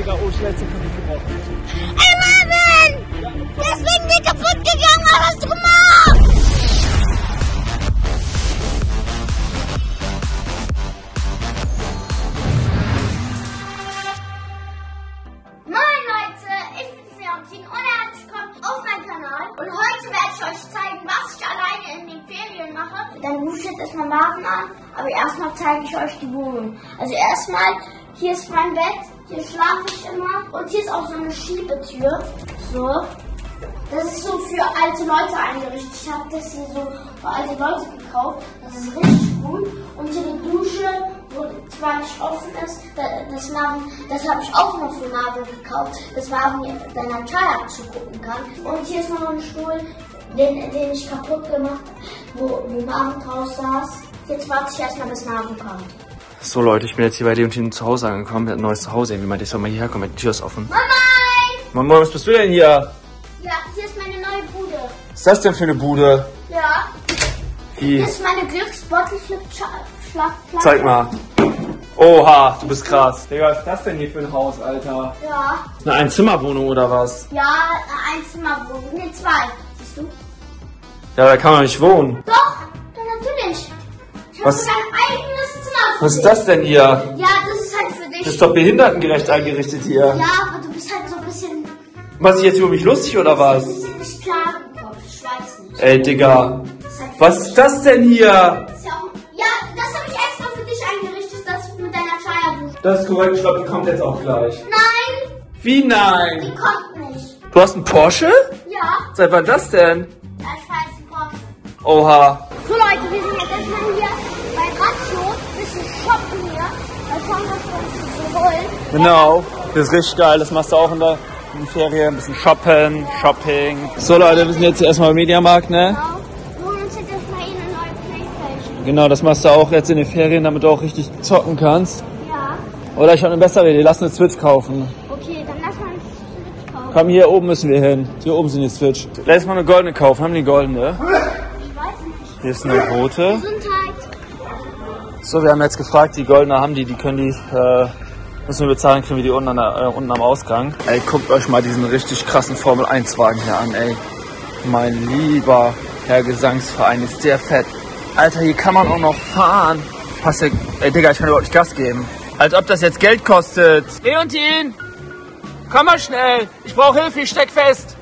Digga, oh, schnell zum Kaffee gebrochen. Ey, Marvin! Der ist wegen dir kaputt gegangen, was hast du gemacht? Moin Leute, ich bin's Leontine und herzlich willkommen auf meinem Kanal. Und heute werde ich euch zeigen, was ich alleine in den Ferien mache. Dann rufe ich jetzt erstmal Marvin an, aber erstmal zeige ich euch die Wohnung. Also erstmal, hier ist mein Bett, hier schlafe ich immer und hier ist auch so eine Schiebetür. So. Das ist so für alte Leute eingerichtet. Ich habe das hier so für alte Leute gekauft. Das ist richtig gut. Und hier eine Dusche, wo zwar nicht offen ist, das habe ich auch noch für Marvin gekauft, dass Marvin deiner Chaya zugucken kann. Und hier ist noch ein Stuhl, den ich kaputt gemacht habe, wo Marvin drauf saß. Jetzt warte ich erstmal, bis Marvin kommt. So Leute, ich bin jetzt hier bei Leontine zu Hause angekommen. Wir haben ein neues Zuhause. Irgendwie meinte ich, soll mal hierher kommen, die Tür ist offen. Mama, was bist du denn hier? Ja, hier ist meine neue Bude. Was ist das denn für eine Bude? Ja. Wie? Das ist meine Glücksbottle-Schlafplatte. Zeig mal. Oha, du bist krass. Digga, was ist das denn hier für ein Haus, Alter? Ja. Eine Einzimmerwohnung oder was? Ja, eine Einzimmerwohnung. Ne, zwei. Siehst du? Ja, da kann man nicht wohnen. Doch, dann natürlich. Ich habe sogar ein eigenes Zimmer für Was dich. ist das denn hier? Ja, das ist halt für dich. Das ist doch behindertengerecht eingerichtet hier. Ja, aber du bist halt so ein bisschen... Was, ich jetzt über mich lustig oder was? Du bist nicht klar im Kopf. Ich weiß nicht. Ey, Digga. Das ist halt für Was dich. ist das denn hier? Das ist ja, auch, ja, das habe ich extra für dich eingerichtet, dass du mit deiner Chaya bist. Das ist korrekt, ich glaube, die kommt jetzt auch gleich. Nein, Wie nein? die kommt nicht. Du hast einen Porsche? Ja, Seit wann das denn? ich fahre jetzt einen Porsche. Oha. So Leute, wir sind jetzt erstmal hier bei Ratio, ein bisschen shoppen hier. Mal schauen, was wir uns so holen. Genau. Das ist richtig geil. Das machst du auch in den Ferien. Ein bisschen Shopping. So Leute, wir sind jetzt erstmal im Mediamarkt, ne? Genau. Wir holen uns jetzt erstmal eine neue Playstation. Genau, das machst du auch jetzt in den Ferien, damit du auch richtig zocken kannst. Ja, Oder ich habe eine bessere Idee. Lass eine Switch kaufen. okay, dann lass mal einen Switch kaufen. Komm, hier oben müssen wir hin. Hier oben sind die Switch. Lass mal eine goldene kaufen. Haben die eine goldene? Ich weiß nicht. Hier ist eine rote. Gesundheit. So, wir haben jetzt gefragt, die goldene haben die können die, müssen wir bezahlen, kriegen wir die unten am Ausgang. Ey, guckt euch mal diesen richtig krassen Formel-1-Wagen hier an, ey. Mein lieber Herr Gesangsverein, ist der fett. Alter, hier kann man auch noch fahren. Passt ja, ey Digga, ich kann überhaupt nicht Gas geben. Als ob das jetzt Geld kostet. Leontine! Komm mal schnell! Ich brauche Hilfe, ich steck fest!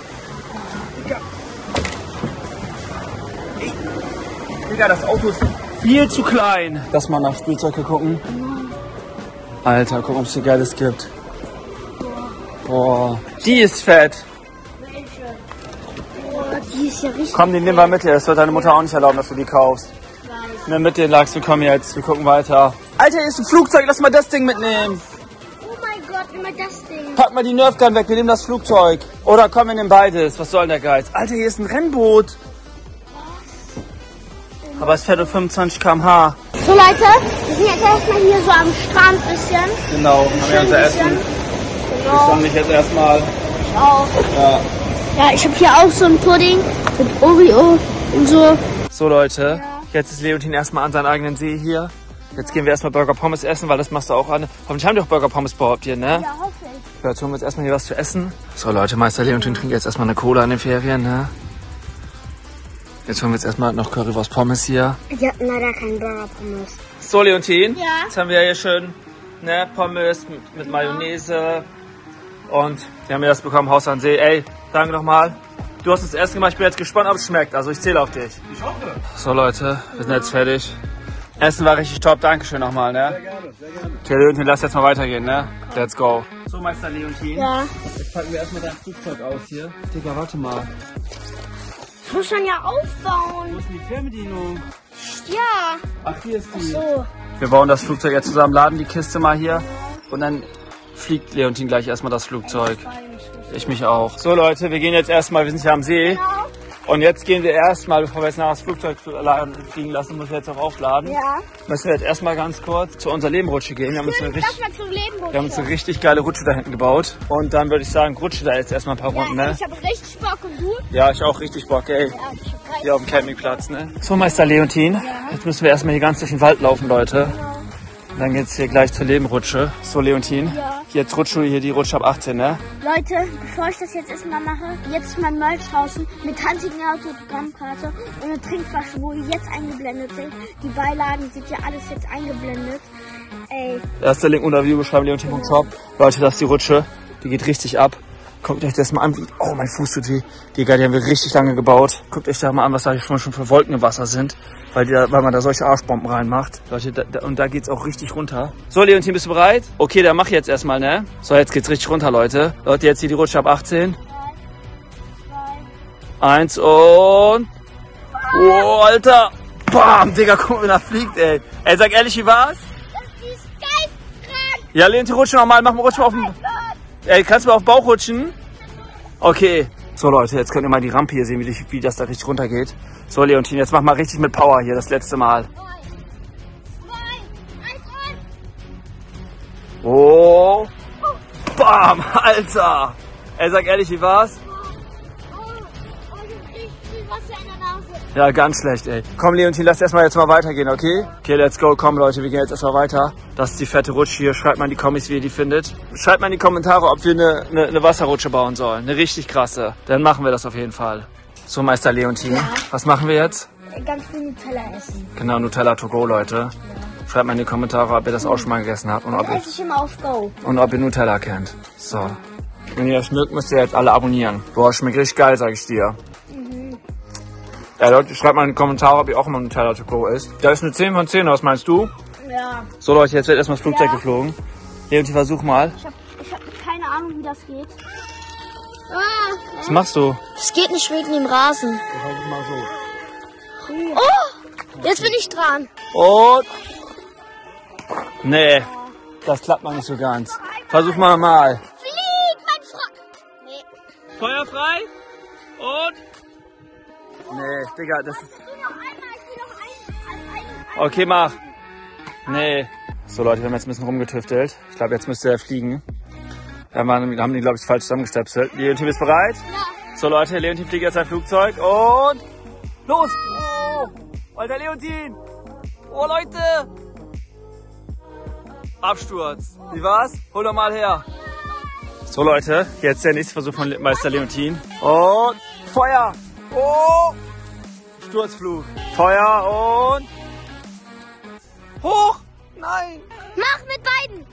Digga, das Auto ist viel zu klein. Lass mal nach Spielzeuge gucken. Alter, guck, ob es hier Geiles gibt. Boah, die ist fett. Welche? Boah, die ist ja richtig. Komm, die nehmen wir mit dir. Das wird deine Mutter auch nicht erlauben, dass du die kaufst. Nimm mit dir, Lachs, wir kommen jetzt. Wir gucken weiter. Alter, hier ist ein Flugzeug. Lass mal das Ding mitnehmen. Oh mein Gott, immer das Ding. Pack mal die Nerfgun weg. Wir nehmen das Flugzeug. Oder komm, wir nehmen beides. Was soll denn der Geiz? Alter, hier ist ein Rennboot. Aber es fährt um 25 km/h. So Leute, wir sind jetzt erstmal hier so am Strand ein bisschen. Genau, haben wir unser Essen. Ich Genau, sammle mich jetzt erstmal. ich auch. Ja. Ja, ich habe hier auch so einen Pudding mit Oreo und so. So Leute, jetzt ist Leontine erstmal an seinen eigenen See hier. Jetzt gehen wir erstmal Burger Pommes essen, weil das machst du auch an. Hoffentlich haben die auch Burger Pommes behauptet hier, ne? Ja, hoffe ich. Ja, jetzt holen wir jetzt erstmal hier was zu essen. So Leute, Meister Leontine trinkt jetzt erstmal eine Cola in den Ferien, ne? Jetzt holen wir jetzt erstmal noch Currywurst Pommes hier. Die hatten leider keinen Burger Pommes. So Leontine, Ja. jetzt haben wir hier schön ne, Pommes mit Mayonnaise. Und wir haben hier das bekommen, Haus an See. Ey, danke nochmal. Du hast das Essen gemacht, ich bin jetzt gespannt, ob es schmeckt. Also ich zähle auf dich. Ich hoffe. So Leute, wir sind jetzt fertig. Essen war richtig top, Dankeschön nochmal, ne? Sehr gerne, sehr gerne. Okay, Leontine, lass jetzt mal weitergehen, ne? Let's go. So, Meister Leontine. Ja. Jetzt packen wir erstmal dein Flugzeug aus hier. Digga, warte mal. Das muss man ja aufbauen. Wo ist denn die Fernbedienung? Ja. Ach, hier ist die. So. Wir bauen das Flugzeug jetzt zusammen, laden die Kiste mal hier. Und dann fliegt Leontine gleich erstmal das Flugzeug. Ich mich auch. So Leute, wir gehen jetzt erstmal, wir sind hier am See. Genau. Und jetzt gehen wir erstmal, bevor wir jetzt nachher das Flugzeug fliegen lassen, müssen wir jetzt auch aufladen. Ja. Müssen wir jetzt erstmal ganz kurz zu unserer Lebenrutsche gehen. Wir haben uns eine richtig, Das war zum Leben. wir haben uns eine richtig geile Rutsche da hinten gebaut. Und dann würde ich sagen, rutsche da jetzt erstmal ein paar Runden, ne? Ich habe richtig Bock und du? Ja, ich auch richtig Bock, ey. Ja, ich hab richtig Hier auf dem Campingplatz, ne? So, Meister Leontine. Jetzt müssen wir erstmal hier ganz durch den Wald laufen, Leute. Dann geht's hier gleich zur Lebenrutsche. So, Leontin. Ja. Jetzt rutscht du hier die Rutsche ab 18, ne? Leute, bevor ich das jetzt erstmal mache, jetzt mein Merch draußen mit handsigen Autogrammkarte und eine Trinkflasche, wo ihr jetzt eingeblendet sind. Die Beilagen sind ja alles jetzt eingeblendet. Ey. Erster Link unter Videobeschreibung, leontin.shop. Leute, das ist die Rutsche. Die geht richtig ab. Guckt euch das mal an. Oh, mein Fuß tut weh. Digga, die haben wir richtig lange gebaut. Guckt euch da mal an, was da schon für Wolken im Wasser sind. Weil man da solche Arschbomben reinmacht. Leute, und da geht's auch richtig runter. So, Leontin, bist du bereit? Okay, dann mach ich jetzt erstmal, ne? So, jetzt geht's richtig runter, Leute. Leute, jetzt hier die Rutsche ab 18. 1 und... Oh, Alter. Bam, Digga, guck mal, wie er fliegt, ey. Ey, sag ehrlich, wie war's? Das ist geisteskrank. Ja, Leontin, rutsche nochmal. Mach mal Rutsche mal auf den... Ey, kannst du mal auf den Bauch rutschen? Okay. So, Leute, jetzt könnt ihr mal die Rampe hier sehen, wie das da richtig runter geht. So, Leontin, jetzt mach mal richtig mit Power hier, das letzte Mal. 3, 2, 1 und... Oh. Bam, Alter. Ey, sag ehrlich, wie war's? Wasser in der Nase. Ja, ganz schlecht, ey. Komm, Leontin, lass erstmal jetzt mal weitergehen, okay? Okay, let's go. Komm, Leute, wir gehen jetzt erstmal weiter. Das ist die fette Rutsche hier. Schreibt mal in die Kommis, wie ihr die findet. Schreibt mal in die Kommentare, ob wir eine Wasserrutsche bauen sollen. Eine richtig krasse. Dann machen wir das auf jeden Fall. So, Meister Leontin, was machen wir jetzt? Ganz viel Nutella essen. Genau, Nutella to go, Leute. Schreibt mal in die Kommentare, ob ihr das auch schon mal gegessen habt und ob Das esse ich immer auf Go. ihr Nutella kennt. So. Wenn ihr das mögt, müsst ihr jetzt alle abonnieren. Boah, schmeckt richtig geil, sag ich dir. Ja, Leute, schreibt mal in die Kommentare, ob ihr auch immer Nutella to go isst. Da ist eine 10 von 10, was meinst du? Ja. So, Leute, jetzt wird erstmal das Flugzeug geflogen. Leontin, versuch mal. Ich hab keine Ahnung, wie das geht. Was machst du? Es geht nicht wegen dem Rasen. Mal so. Oh, jetzt bin ich dran. Und... Nee, das klappt mal nicht so ganz. Versuch mal. Flieg, mein Frack. Nee. Feuer frei. Und... Nee, Digga, das ist... Okay, mach. Nee. So, Leute, wir haben jetzt ein bisschen rumgetüftelt. Ich glaube, jetzt müsste er fliegen. Da haben die, glaube ich, falsch zusammengestöpselt. Leontin, bist bereit? Ja. So, Leute, Leontin fliegt jetzt ein Flugzeug und... Los! Oh! Alter, Leontin! Oh, Leute! Absturz. Wie war's? Hol doch mal her. So, Leute, jetzt der nächste Versuch von Meister Leontin. Und... Feuer! Oh! Sturzflug. Feuer und... Hoch! Nein! Mach mit beiden.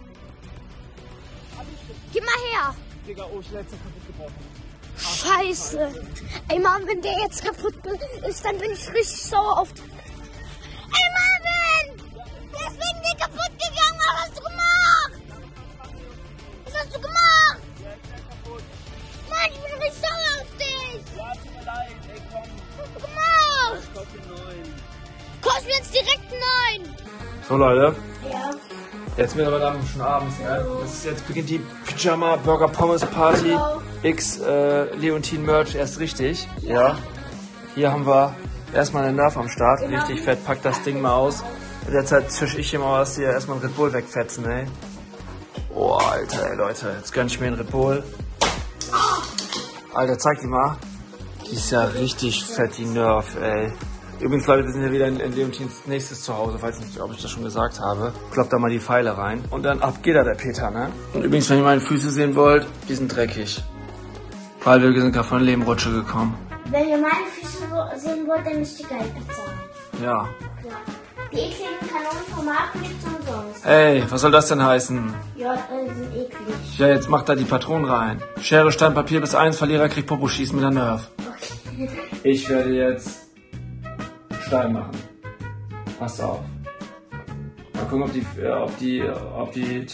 Gib mal her. Digga, oh, ich letzte kaputt gebrochen. Scheiße. Ey, Mann, wenn der jetzt kaputt ist, dann bin ich richtig sauer auf... Ey, Marvin! Der ist wegen dir kaputt gegangen. Was hast du gemacht? Was hast du gemacht? Mann, ich bin richtig sauer auf dich. Ja, tut mir leid, ey, komm. Was hast du gemacht? Kostet mir jetzt direkt 9. So, Leute. Ja. Jetzt wird aber dann schon abends, ne? Jetzt beginnt die Pyjama Burger Pommes Party X Leontin Merch erst richtig. Ja. Hier haben wir erstmal einen Nerv am Start. Richtig fett, packt das Ding mal aus. In der Zeit zwisch ich hier mal was hier erstmal einen Red Bull wegfetzen, ey. Oh, Alter, ey, Leute. Jetzt gönn ich mir einen Red Bull. Alter, zeig die mal. Die ist ja richtig fett, die Nerv, ey. Übrigens, Leute, wir sind ja wieder in Leontins nächstes Zuhause. Weiß nicht, ob ich das schon gesagt habe. Kloppt da mal die Pfeile rein. Und dann ab geht da der Peter, ne? Und übrigens, wenn ihr meine Füße sehen wollt, die sind dreckig. Weil wir sind gerade von der Lebenrutsche gekommen. Wenn ihr meine Füße sehen wollt, dann müsst ihr Geld bezahlen. Ja. Die ekligen Kanonenformaten gibt's umsonst. Ey, was soll das denn heißen? Ja, die sind eklig. Ja, jetzt macht da die Patronen rein. Schere, Stein, Papier bis 1. Verlierer kriegt Popo schießen mit der Nerv. Okay. Ich werde jetzt Stein machen. Pass auf. Mal gucken, ob die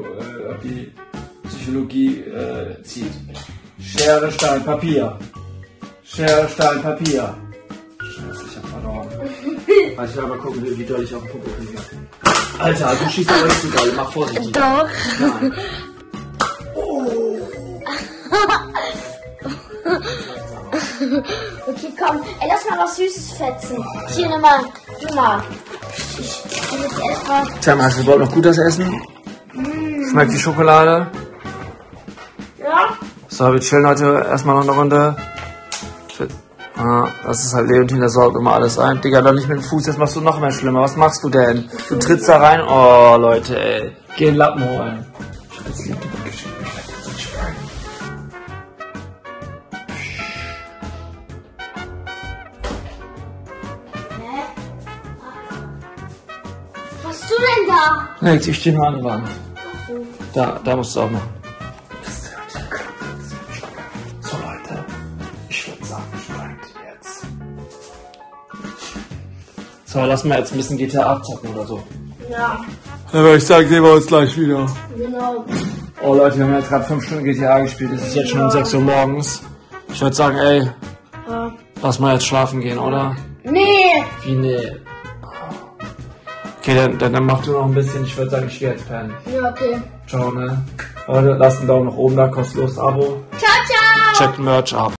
Psychologie zieht. Schere, Stein, Papier. Schere, Stein, Papier. Scheiße, ich hab verloren. Ich will mal gucken, wie doll ich auf den Popo kriege. Alter, du schießt aber nicht so doll. Mach vorsichtig. Doch. Nein. Okay, komm. Ey, lass mal was Süßes fetzen. Hier, nimm mal. Du mal. Ich will jetzt erstmal... Tja, hast du überhaupt noch gut das Essen? Schmeckt die Schokolade? Ja? So, wir chillen heute erstmal noch eine Runde. Ah, das ist halt Leontin, der saugt immer alles ein. Digga, doch nicht mit dem Fuß, jetzt machst du noch mehr schlimmer. Was machst du denn? Du trittst da rein. Oh, Leute, ey. Geh den Lappen holen. Ich hab jetzt lieb geschrieben, ich werde jetzt nicht fragen. Was hast du denn da? Nee, ich stehe nur an der Wand. Da musst du auch machen. So, Leute. Ich würde sagen, ich frage jetzt. So, lass mal jetzt ein bisschen GTA zocken oder so. Ja, Dann würde ich sagen, sehen wir uns gleich wieder. genau. Oh Leute, wir haben jetzt gerade 5 Stunden GTA gespielt. Es ist jetzt schon um 6 Uhr morgens. Ich würde sagen, ey, lass mal jetzt schlafen gehen, oder? Nee. Wie nee? Okay, dann mach du noch ein bisschen. Ich würde sagen, ich gehe jetzt pennen. Ja, okay. Ciao, ne? Leute, lasst einen Daumen nach oben da, kostenloses Abo. Ciao, ciao. Checkt Merch ab.